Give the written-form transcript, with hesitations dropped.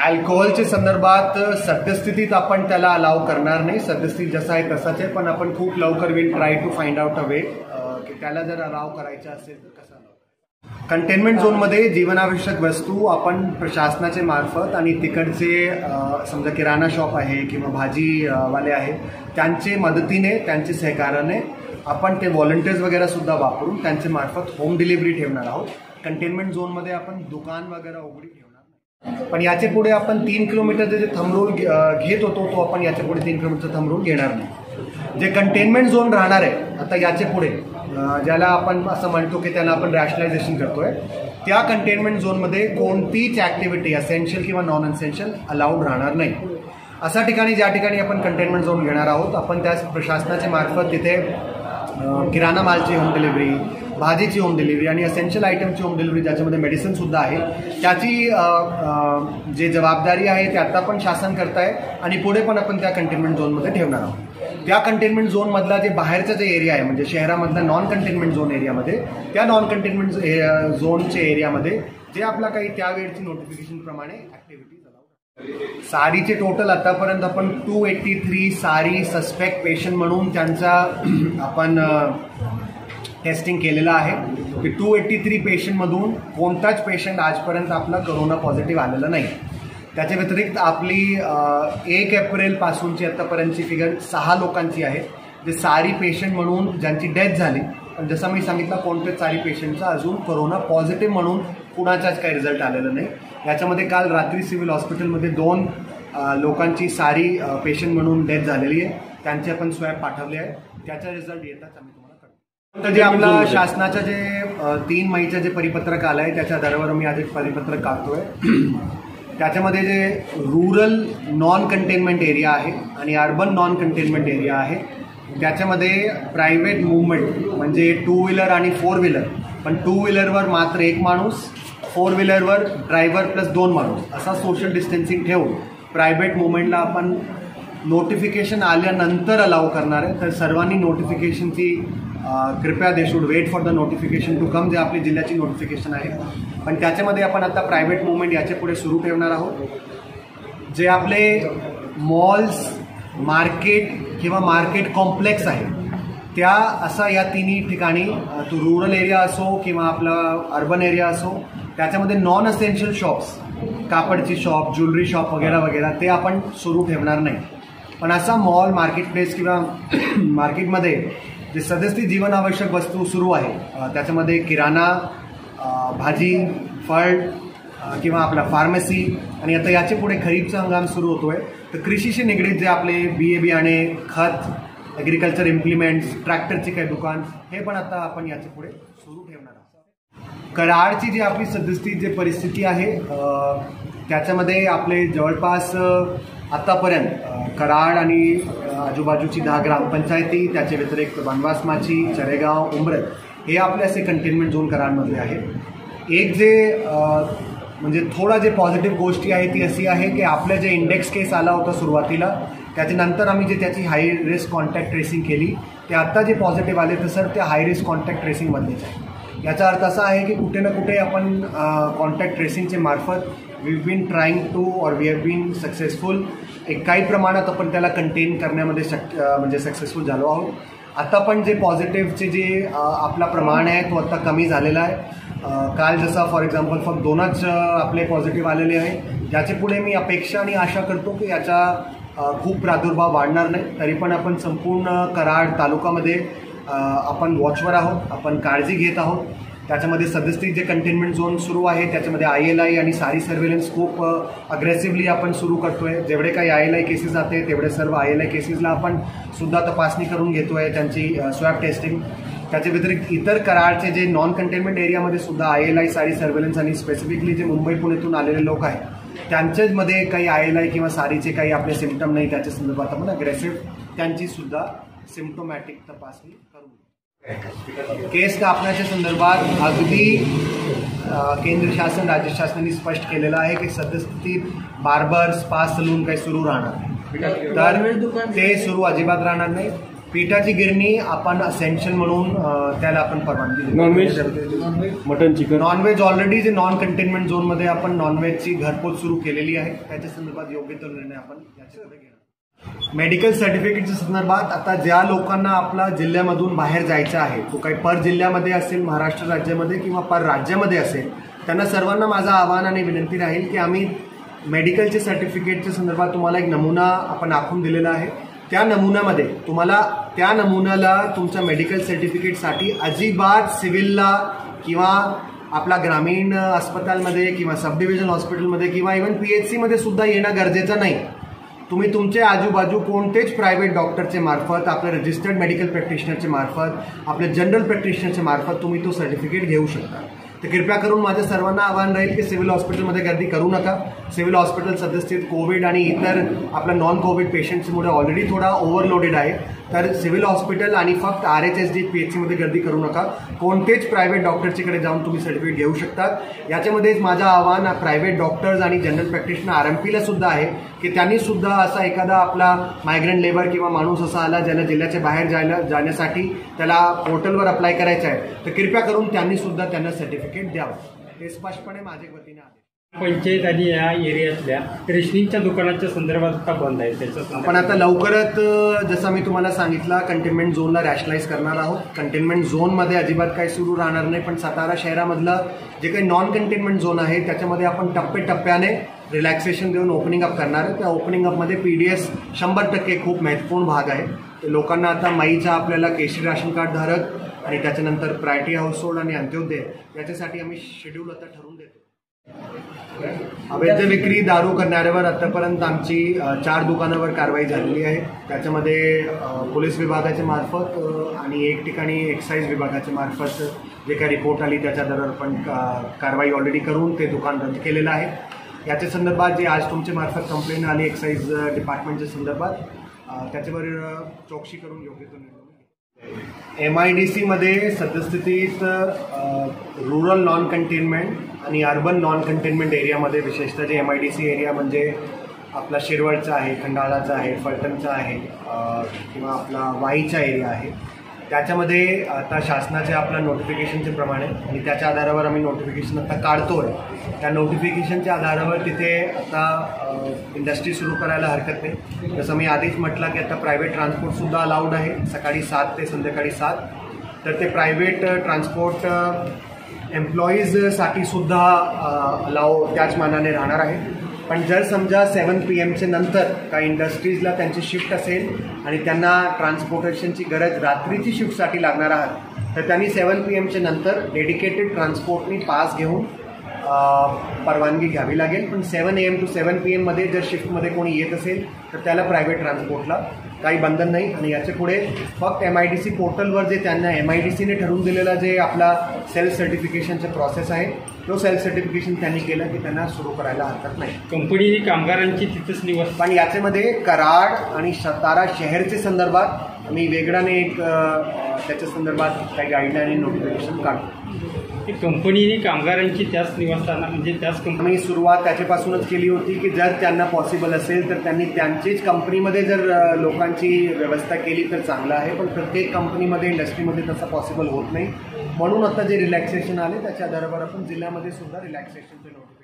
अल्कोहोलच्या संदर्भात सद्यस्थितीत आपण त्याला अलाव करणार नाही. सद्यस्थिती जसा आहे तसाच आहे, पण आपण खूप लवकर will try to find out a way की त्याला जर अलाव करायचं असेल तर कसं अलाव. कंटेनमेंट झोनमध्ये जीवनावश्यक वस्तू आपण प्रशासनाच्या मार्फत आणि तिकडचे समजा किराणा शॉप आहे किंवा भाजीवाले आहे त्यांचे मदतीने त्यांचे सहकार्याने आपण ते व्हॉलंटियर्स वगैरे सुद्धा वापरून त्यांच्या मार्फत होम डिलिव्हरी ठेवणार आहोत. कंटेनमेंट झोनमध्ये आपण दुकान वगैरे उघडी ठेवणार नाही, पण याचे पुढे आपण 3 किलोमीटरचे जे थंब रूल घेत होतो तो आपण याच्या पुढे 3 किलोमीटरचा थंब रूल घेणार नाही. जे कंटेनमेंट झोन राहणार आहे आता याचे पुढे ज्याला आपण असं म्हणतो की त्याला आपण रॅशनलायझेशन करतोय, त्या कंटेनमेंट झोनमध्ये कोणतीच ऍक्टिव्हिटी असेन्शियल किंवा नॉन असेन्शियल अलाउड राहणार नाही. अशा ठिकाणी ज्या ठिकाणी आपण कंटेनमेंट झोन घेणार आहोत आपण त्या प्रशासनाच्या मार्फत तिथे किराणा मालची होम डिलिव्हरी, भाजीची होम डिलिव्हरी आणि असेन्शियल आयटमची होम डिलिव्हरी ज्याच्यामध्ये मेडिसिन सुद्धा आहे त्याची जे जबाबदारी आहे ते आता पण शासन करत आहे आणि पुढे पण आपण त्या कंटेनमेंट झोनमध्ये ठेवणार आहोत. त्या कंटेनमेंट झोनमधला जे बाहेरचा जे एरिया आहे म्हणजे शहरामधला नॉन कंटेनमेंट झोन एरियामध्ये त्या नॉन कंटेनमेंट झोनच्या एरियामध्ये जे आपला काही त्यावेळची नोटिफिकेशन प्रमाणे ऍक्टिव्हिटीज अलाउड. सारीचे टोटल आतापर्यंत आपण 283 सारी सस्पेक्ट पेशंट म्हणून त्यांचा आपण टेस्टिंग केलेलं आहे की 283 पेशंटमधून कोणताच पेशंट आजपर्यंत आपला कोरोना पॉझिटिव्ह आलेला नाही. त्याच्या व्यतिरिक्त आपली 1 एप्रिलपासूनची आतापर्यंतची फिगर 6 लोकांची आहे जे सारी पेशंट म्हणून ज्यांची डेथ झाली, पण जसं मी सांगितलं कोणत्याच सारी पेशंटचा अजून कोरोना पॉझिटिव्ह म्हणून कुणाचाच काही रिझल्ट आलेला नाही. याच्यामध्ये काल रात्री सिव्हिल हॉस्पिटलमध्ये 2 लोकांची सारी पेशंट म्हणून डेथ झालेली आहे, त्यांचे आपण स्वॅब पाठवले आहे. त्याचा रिझल्ट येताच आम्ही तुम्हाला कळवू. तर जे आपला शासनाचं जे 3 मईचं जे परिपत्रक आलं आहे त्याच्या आधारावर मी आज एक परिपत्रक काढतोय. त्याच्यामध्ये जे रूरल नॉन कंटेनमेंट एरिया आहे आणि अर्बन नॉन कंटेनमेंट एरिया आहे त्याच्यामध्ये प्रायव्हेट मूवमेंट म्हणजे 2 व्हीलर आणि 4 व्हीलर, पण 2 व्हीलरवर मात्र 1 माणूस, 4 व्हीलरवर ड्रायव्हर प्लस 2 माणूस असा सोशल डिस्टन्सिंग ठेवून प्रायव्हेट मूवमेंटला आपण नोटिफिकेशन आल्यानंतर अलाव करणार आहे. तर सर्वांनी नोटिफिकेशनची कृपया they should wait for the notification to come, जे आपली जिल्ह्याची नोटिफिकेशन आहे. पण त्याच्यामध्ये आपण आता प्रायव्हेट मूवमेंट याच्या पुढे सुरू ठेवणार आहोत. जे आपले मॉल्स, मार्केट किंवा मार्केट कॉम्प्लेक्स आहे त्या असा या तिन्ही ठिकाणी तो रूरल एरिया असो किंवा आपला अर्बन एरिया असो त्याच्यामध्ये नॉन असेन्शियल शॉप्स, कापडची शॉप, ज्वेलरी शॉप वगैरे वगैरे ते आपण सुरू ठेवणार नाही. पण असा मॉल, मार्केट प्लेस किंवा मार्केटमध्ये जे सदस्यती जीवनावश्यक वस्तू सुरू आहे त्याच्यामध्ये किराणा, भाजी, फळ किंवा आपला फार्मसी आणि आता याचे पुढे खरीपचा हंगाम सुरू होतोय तर कृषीशी निगडीत जे आपले बियाणे, खत, ॲग्रिकल्चर इम्प्लिमेंट्स, ट्रॅक्टरचे काही दुकान हे पण आता आपण याचे पुढे सुरू ठेवणार आहोत. कराडची जी आपली सद्यस्थिती जे परिस्थिती आहे त्याच्यामध्ये आपले जवळपास आतापर्यंत कराड आणि आजूबाजूची 10 ग्रामपंचायती, त्याच्या व्यतिरिक्त वनवासमाची, चरेगाव, उंबरत हे आपले असे कंटेनमेंट झोन कराडमधले आहे. एक जे म्हणजे थोडा जे पॉझिटिव्ह गोष्टी आहे ती अशी आहे की आपलं जे इंडेक्स केस आला होता सुरुवातीला त्याच्यानंतर आम्ही जे त्याची हाय रिस्क कॉन्टॅक्ट ट्रेसिंग केली ते आत्ता जे पॉझिटिव्ह आले तर सर ते हाय रिस्क कॉन्टॅक्ट ट्रेसिंगमधलेच आहे. याचा अर्थ असा आहे की कुठे ना कुठे आपण कॉन्टॅक्ट ट्रेसिंगचे मार्फत we have been trying to और वी हॅव बीन सक्सेसफुल. एक काही प्रमाणात आपण त्याला कंटेन करण्यामध्ये म्हणजे सक्सेसफुल झालो आहोत. आता पण जे पॉझिटिव्हचे जे आपला प्रमाण आहे तो आता कमी झालेला आहे. काल जसा फॉर एक्झाम्पल फक्त 2च आपले पॉझिटिव्ह आलेले आहे. याचे पुढे मी अपेक्षा आणि आशा करतो की याचा खूप प्रादुर्भाव वाढणार नाही. तरी पण आपण संपूर्ण कराड तालुक्यामध्ये आपण वॉचवर आहोत, आपण काळजी घेत आहोत. त्याच्यामध्ये सद्यस्थिती जे कंटेनमेंट झोन सुरू आहे त्याच्यामध्ये ILI आणि सारी सर्व्हेलन्स खूप अग्रेसिव्हली आपण सुरू करतोय. जेवढे काही ILI केसेस जाते तेवढे सर्व ILI केसेसला आपण सुद्धा तपासणी करून घेतोय, त्यांची स्वॅब टेस्टिंग. त्याच्या व्यतिरिक्त इतर कराडचे जे नॉन कंटेनमेंट एरियामध्ये सुद्धा ILI सारी सर्व्हेलन्स आणि स्पेसिफिकली जे मुंबई पुण्यातून आलेले लोक आहेत त्यांच्यामध्ये काही ILI किंवा सारीचे काही आपले सिम्पटम नाही त्याच्या संदर्भात आपण अग्रेसिव्ह त्यांची सुद्धा सिम्प्टोमॅटिक तपासणी करू. केस कापण्याच्या संदर्भात अगदी केंद्र शासन, राज्य शासनाने स्पष्ट केलेलं आहे की सद्यस्थितीत बार्बर, स्पा सलून काही सुरू राहणार नाही. तर ते सुरू अजिबात राहणार नाही. पिठाची गिरणी आपण असेन्शियल म्हणून त्याला आपण परवानगी देतो. Non veg mutton chicken non veg already जे नॉन कंटेनमेंट झोनमध्ये आपण नॉनव्हेजची घरपोच सुरू केलेली आहे. त्याच्या संदर्भात योग्य तो निर्णय आपण याच्यामध्ये घेणार. मेडिकल सर्टिफिकेटच्या संदर्भात आता ज्या लोकांना आपला जिल्ह्यामधून बाहेर जायचं आहे, तो काही पर जिल्ह्यामध्ये असेल, महाराष्ट्र राज्यामध्ये किंवा पर राज्यामध्ये असेल, त्यांना सर्वांना माझं आवाहन आणि विनंती राहील की आम्ही मेडिकलचे सर्टिफिकेटच्या संदर्भात तुम्हाला एक नमुना आपण आखून दिलेला आहे. त्या नमुन्यामध्ये तुम्हाला त्या नमुन्याला तुमच्या मेडिकल सर्टिफिकेटसाठी अजिबात सिव्हिलला किंवा आपला ग्रामीण अस्पतालमध्ये किंवा सब डिव्हिजन हॉस्पिटलमध्ये किंवा इव्हन PHCमध्ये सुद्धा येणं गरजेचं नाही. तुम्ही तुमचे आजूबाजू कोणतेच प्रायव्हेट डॉक्टरचे मार्फत, आपल्या रजिस्टर्ड मेडिकल प्रॅक्टिशनरचे मार्फत, आपल्या जनरल प्रॅक्टिशनरचे मार्फत तुम्ही तो सर्टिफिकेट घेऊ शकता. तर कृपया करून माझ्या सर्वांना आवाहन राहील की सिव्हिल हॉस्पिटलमध्ये गर्दी करू नका. सिव्हिल हॉस्पिटल सदस्थित कोविड आणि इतर आपल्या नॉन कोविड पेशंट्समुळे ऑलरेडी थोडा ओव्हरलोडेड आहे. तर सिव्हिल हॉस्पिटल आणि फक्त RHSD PHCमध्ये गर्दी करू नका. कोणतेच प्रायव्हेट डॉक्टरच्याकडे जाऊन तुम्ही सर्टिफिकेट घेऊ शकतात. याच्यामध्येच माझं आव्हान प्रायव्हेट डॉक्टर्स आणि जनरल प्रॅक्टिशनर RMPला सुद्धा आहे की त्यांनी सुद्धा असा एखादा आपला मायग्रंट लेबर किंवा माणूस असा आला ज्याला जिल्ह्याच्या बाहेर जाण्यासाठी त्याला पोर्टलवर अप्लाय करायचं आहे, तर कृपया करून त्यांनी सुद्धा त्यांना सर्टिफिकेट द्यावं. हे स्पष्टपणे माझ्या वतीने आहे. पंचायत आणि या एरियातल्या रेशनिंगच्या दुकानाच्या संदर्भात आता बंद आहे. त्याचं आपण आता लवकरच जसं मी तुम्हाला सांगितलं कंटेनमेंट झोनला रॅशनलाइज करणार आहोत. कंटेनमेंट झोनमध्ये अजिबात काही सुरू राहणार नाही, पण सातारा शहरामधलं जे काही नॉन कंटेनमेंट झोन आहे त्याच्यामध्ये आपण टप्प्याटप्प्याने रिलॅक्सेशन देऊन ओपनिंग अप करणार आहे. त्या ओपनिंग अपमध्ये PDS 100% खूप महत्त्वपूर्ण भाग आहे. लोकांना आता माईचा आपल्याला केशरी राशन कार्ड धारक आणि त्याच्यानंतर प्रायोरिटी हाऊसहोल्ड आणि अंत्योदय याच्यासाठी आम्ही शेड्यूल आता ठरवून देतो. अवैध विक्री दारू करणाऱ्यावर आतापर्यंत आमची 4 दुकानावर कारवाई झालेली आहे. त्याच्यामध्ये पोलीस विभागाच्या मार्फत आणि एक ठिकाणी एक्साईज विभागाच्या मार्फत जे काही रिपोर्ट आली त्याच्या आधारावर आपण कारवाई ऑलरेडी करून ते दुकान रद्द केलेलं आहे. याच्या संदर्भात जे आज तुमच्या मार्फत कंप्लेंट आली एक्साईज डिपार्टमेंटच्या संदर्भात त्याच्यावर चौकशी करून योग्य तो निर्णय. MIDCमध्ये सद्यस्थितीत रुरल नॉन कंटेनमेंट आणि अर्बन नॉन कंटेनमेंट एरियामध्ये विशेषतः जे MIDC एरिया म्हणजे आपला शिरवळचा आहे, खंडाळाचा आहे, फलटणचा आहे किंवा आपला वाईचा एरिया आहे, त्याच्यामध्ये आता शासनाच्या आपल्या नोटिफिकेशनच्या प्रमाणे आणि त्याच्या आधारावर आम्ही नोटिफिकेशन आता काढतो आहे. त्या नोटिफिकेशनच्या आधारावर तिथे आता इंडस्ट्री सुरू करायला हरकत नाही. जसं मी आधीच म्हटलं की आता प्रायव्हेट ट्रान्सपोर्टसुद्धा अलाउड आहे सकाळी 7 ते संध्याकाळी 7. तर ते प्रायव्हेट ट्रान्सपोर्ट एम्प्लॉईजसाठी सुद्धा अलाव त्याच मानाने राहणार आहे. पण जर समजा 7 PM नंतर काही इंडस्ट्रीजला त्यांची शिफ्ट असेल आणि त्यांना ट्रान्सपोर्टेशनची गरज रात्रीची शिफ्टसाठी लागणार आहात तर त्यांनी 7 PM नंतर डेडिकेटेड ट्रान्सपोर्टनी पास घेऊन परवानगी घ्यावी लागेल. पण 7 AM to 7 PM मध्ये जर शिफ्टमध्ये कोणी येत असेल तर त्याला प्रायव्हेट ट्रान्सपोर्टला काही बंधन नाही. आणि याच्या पुढे फक्त MIDC पोर्टलवर जे त्यांना MIDCने ठरवून दिलेला जे आपला सेल्फ सर्टिफिकेशनचा प्रोसेस आहे तो सेल्फ सर्टिफिकेशन त्यांनी केलं की त्यांना सुरू करायला हरकत नाही. कंपनीने कामगारांची तिथंच निवास. पण याच्यामध्ये कराड आणि सातारा शहरचे संदर्भात आम्ही वेगळ्याने एक त्याच्या संदर्भात काही गाईडलाईन आणि नोटिफिकेशन काढतो. कंपनीने कामगारांची त्याच निवासस्थाना म्हणजे त्याच कंपनी सुरुवात त्याच्यापासूनच केली होती की जर त्यांना पॉसिबल असेल तर त्यांनी त्यांचीच कंपनीमध्ये जर लोकांची व्यवस्था केली तर चांगलं आहे. पण प्रत्येक कंपनीमध्ये इंडस्ट्रीमध्ये तसं पॉसिबल होत नाही. म्हणून आता जे रिलॅक्सेशन आले त्याच्या आधारावर आपण जिल्ह्यामध्ये सुद्धा रिलॅक्सेशनचे नोटिफिकेशन